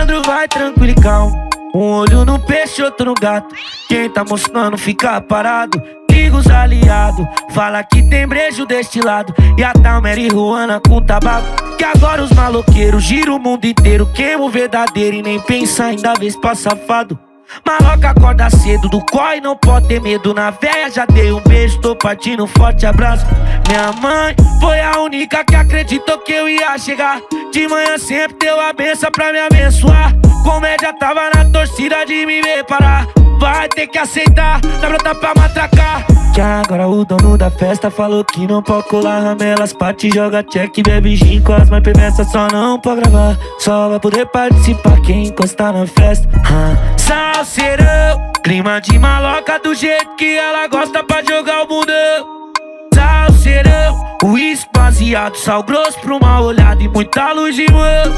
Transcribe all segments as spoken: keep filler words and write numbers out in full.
Malandro vai tranquilo e calmo, um olho no peixe, outro no gato. Quem tá mostrando fica parado. Liga os aliados, fala que tem brejo deste lado. E a tal marihuana com tabaco. Que agora os maloqueiros giram o mundo inteiro. Queima o verdadeiro e nem pensa ainda vez pra safado. Maloca acorda cedo, do corre não pode ter medo. Na véia já dei um beijo, tô partindo, forte abraço. Minha mãe foi a única que acreditou que eu ia chegar. De manhã sempre deu a benção pra me abençoar. Comédia tava na torcida de me ver parar. Vai ter que aceitar, dá brota pra matracar. Que agora o dono da festa falou que não pode colar ramelas. Parte joga check, bebe gin com as mais perversas. Só não pode gravar, só vai poder participar quem encostar na festa. ah. Salseirão, clima de maloca do jeito que ela gosta pra jogar o bundão. Salseirão, uísque baseado, sal grosso pro mal olhado e muita luz de mão.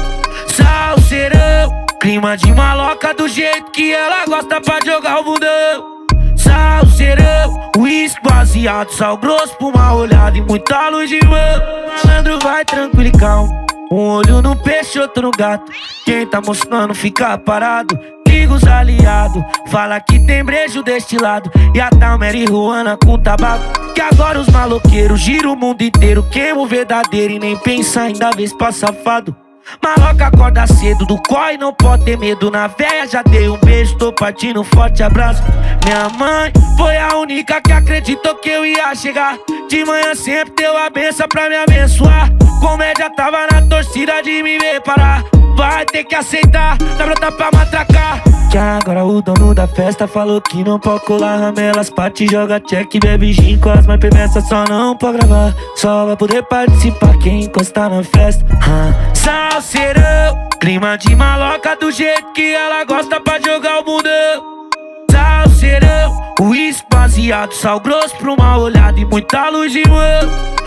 Salseirão, clima de maloca do jeito que ela gosta pra jogar o bundão. Salseirão, uísque baseado, sal grosso pro mal olhado e muita luz de mão. Malandro vai tranquilo e calmo, um olho no peixe, outro no gato. Quem tá mostrando fica parado. Liga os aliados, fala que tem brejo deste lado. E a tal marihuana com tabaco. Que agora os maloqueiros giram o mundo inteiro. Queima o verdadeiro e nem pensa ainda vez pra safado. Maloca acorda cedo, do corre não pode ter medo. Na véia já dei um beijo, tô partindo, forte abraço. Minha mãe foi a única que acreditou que eu ia chegar. De manhã sempre deu a benção pra me abençoar. Comédia tava na torcida de me ver parar. Vai ter que aceitar, dá brota pra matracar. Que agora o dono da festa falou que não pode colar ramelas. Parte joga check, bebe gin com as mais perversas. Só não pode gravar, só vai poder participar quem encostar na festa. ah. Salseirão, clima de maloca do jeito que ela gosta pra jogar o bundão. Salseirão, uísque baseado, sal grosso pro mal olhado e muita luz de mão.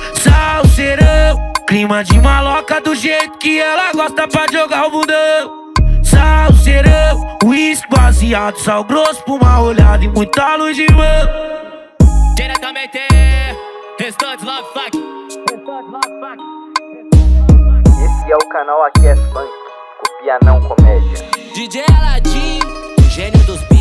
Salseirão, clima de maloca do jeito que ela gosta pra jogar o bundão. Salseirão, uísque baseado, sal grosso pro mal olhado e muita luz de mão. Diretamente, Restante Love Fuck. Esse é o canal Aqui é Funk, copia não comédia. D J Aladim, o gênio dos beats.